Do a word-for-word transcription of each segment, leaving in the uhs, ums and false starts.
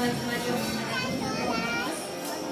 集まりをいただきたいと思います。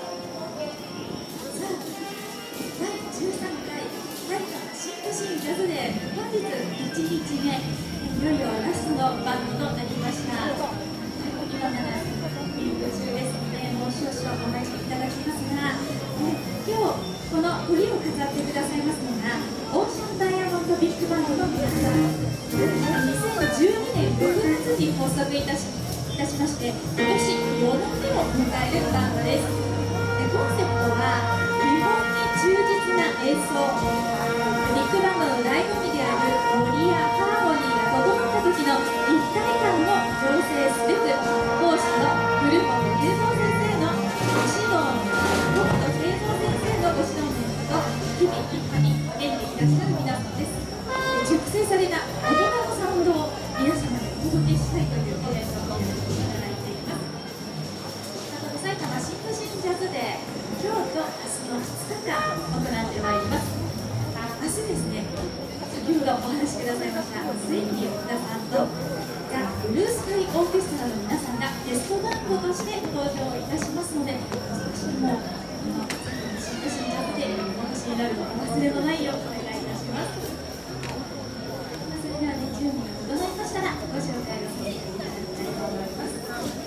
さあ、だいじゅうさんかい埼玉新都心ジャズデー、本日いちにちめ、いよいよラストのバンドとなりました。今まだ演舞中ですので、もう少々お待ちいただきますが、え今日この振りを飾ってくださいますのがオーシャンダイヤモンドビッグバンドの皆さん。にせんじゅうにねんろくがつに発足いたしいたしまして、今年よねんめを迎えるバンドです。でコンセプトは基本に忠実な演奏、ビッグバンドの醍醐味であるノリやハーモニーが整った時の一体感を醸成すべく、講師の古本慶三先生のご指導の北斗慶三先生のご指導のもと、日々立派に演じていらっしゃる皆さんです。熟成された大人のサウンドを皆様にお届けしたいというコメントをいただいています。この埼玉新都心ジャズデー、今日と明日のふつかかん行ってまいります。明日ですね、先ほどお話しくださいました末木福田さんとザ・ブルースカイオーケストラの皆さんがゲストバンドとして登場いたしますので、少しでもこの新都心ジャズデーお越しになるのお忘れのないようお願いいたします。それではね、準備が整いましたらご紹介をさせていただきたいと思います。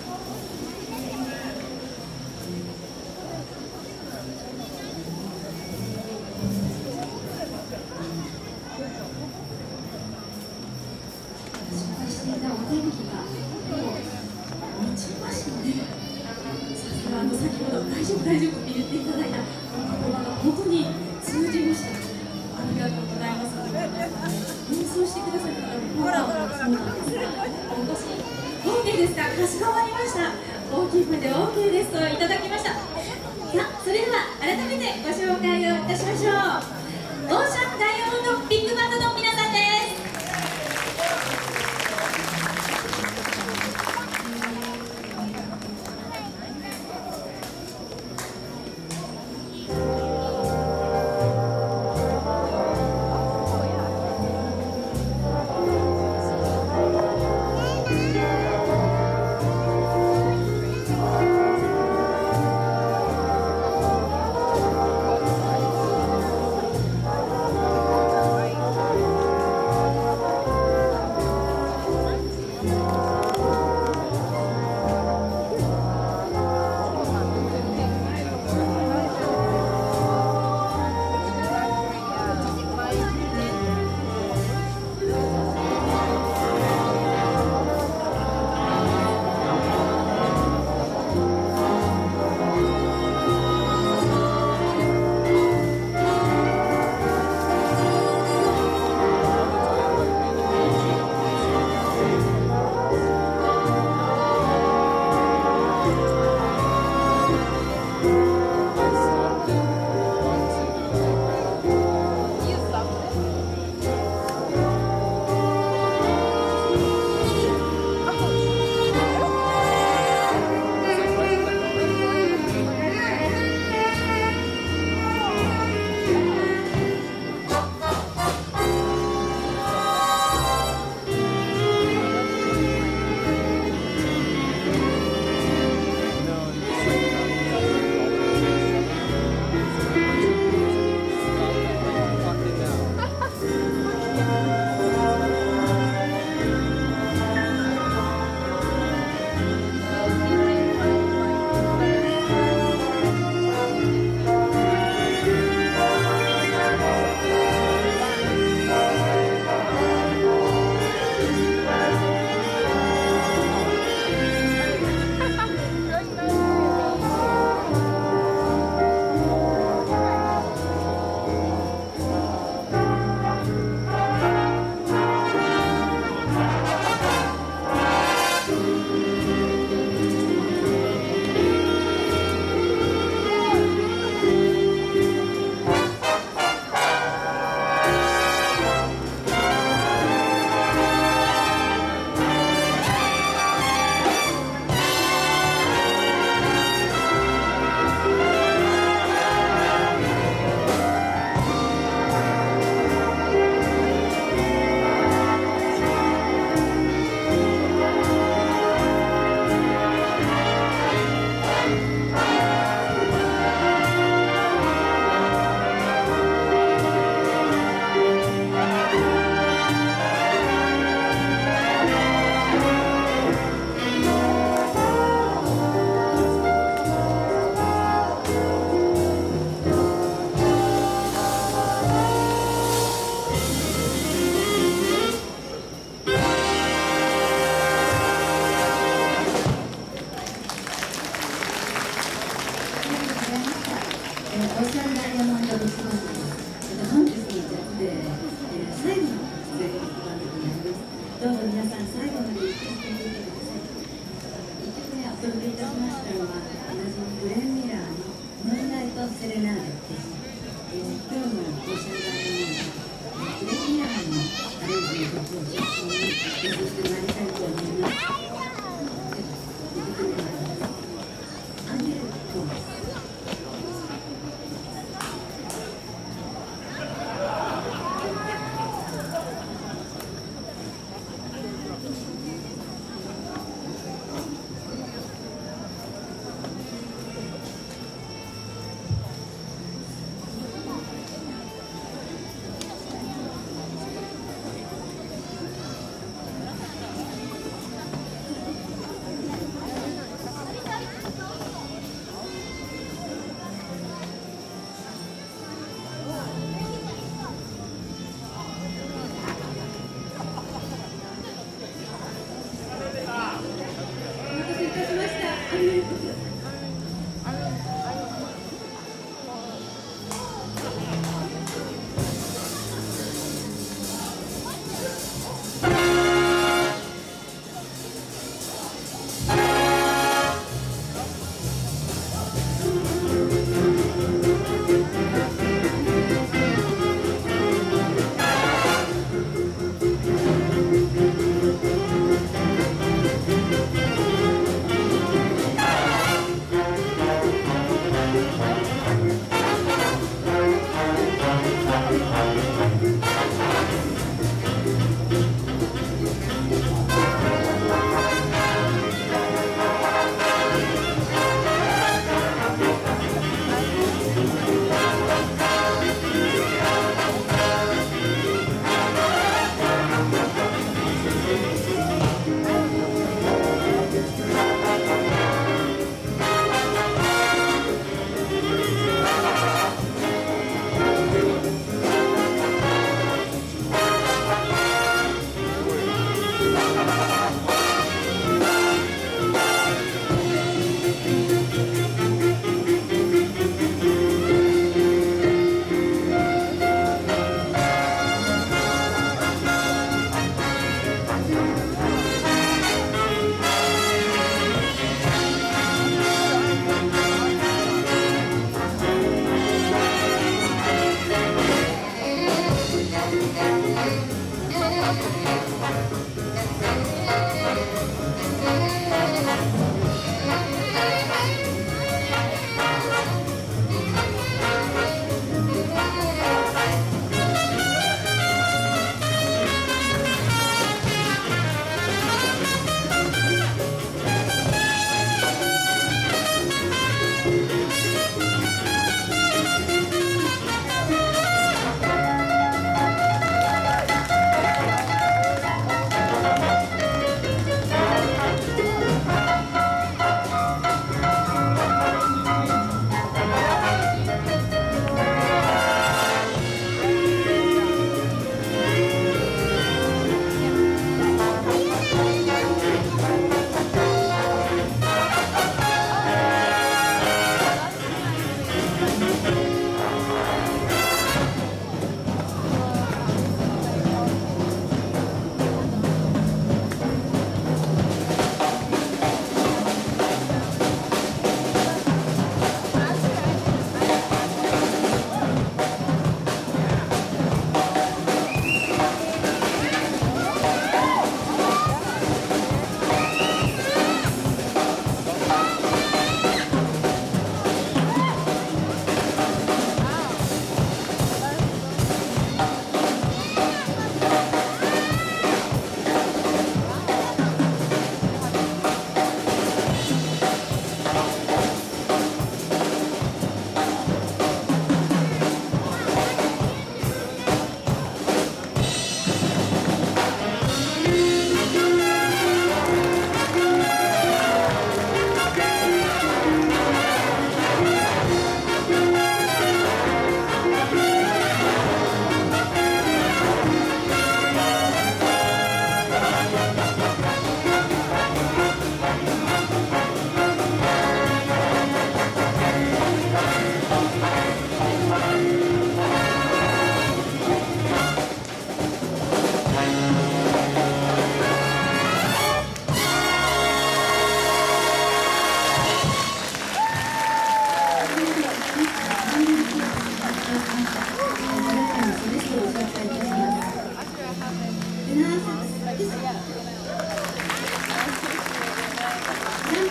紹介していたお天気がもう落ちましたね。さすがあの先ほど大丈夫大丈夫って言っていただいた言葉が本当に通じました。ありがとうございます。演奏してくださる方もそうなんですが、お越し オーケー ですか、かしこまりました。大きい声で オーケー ですといただきました。さあ、それでは改めてご紹介をいたしましょう。オーシャンダイヤモンドビッグバンドの皆さんです。 届けいたしましたのは同じグレン・ミラーの「ムーンライト・セレナーデ」です。えー、今日のご紹介のグレン・ミラーのアレンジの曲を中心に演奏してまいりたいと思います。出てくるのはアンゲル・トーマス。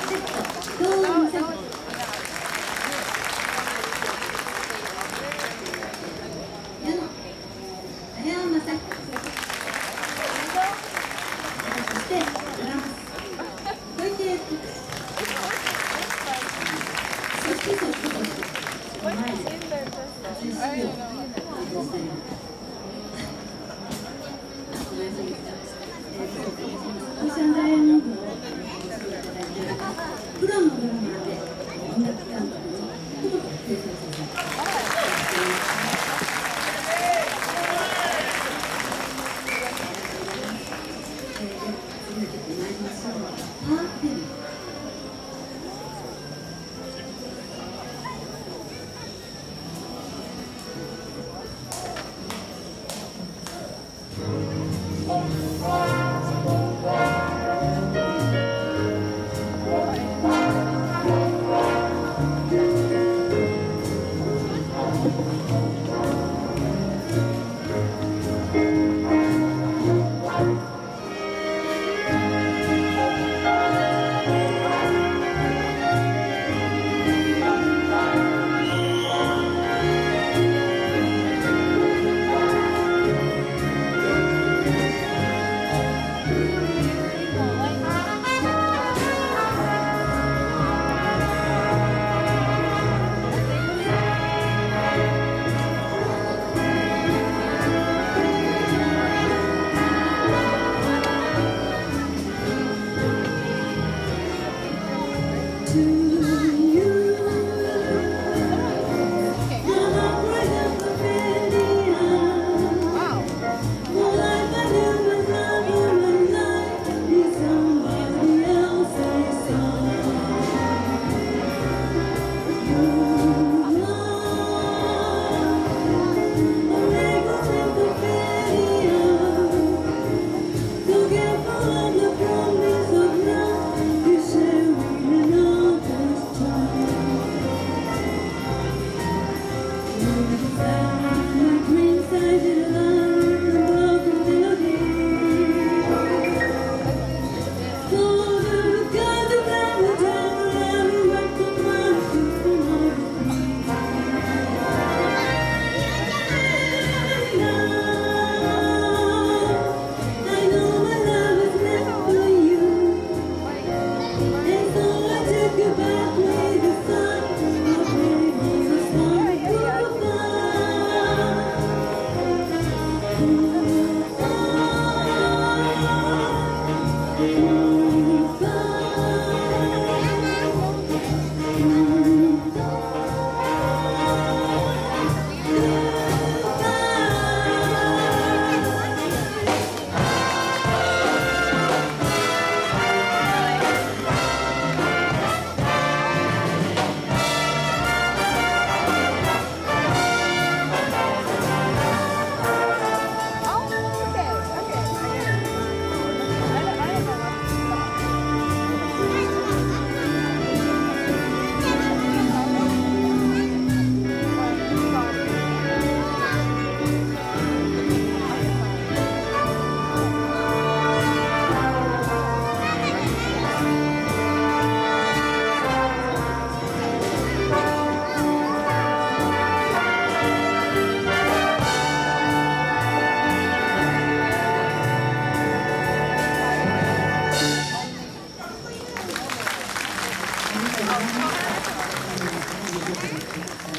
セット、どうもセット。矢野、綾山さん。そして、ドラムス、小池福。そして、そして、そして、前で、初出場を担当しております。お願いします。えー、オーシャンダイヤモンドをご視聴いただいております。プロのドラマーで音楽監督の久保田圭介さん。次の曲に参りましょう。パーティー。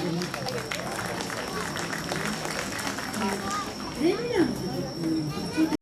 プレミアム